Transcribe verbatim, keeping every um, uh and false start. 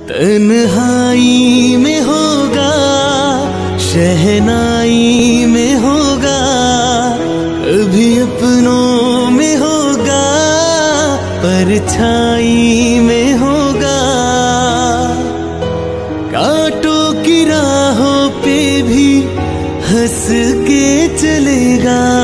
तन्हाई में होगा, शहनाई में होगा, कभी अपनों में होगा, परछाई में होगा। कांटों की राहों पे भी हंस के चलेगा।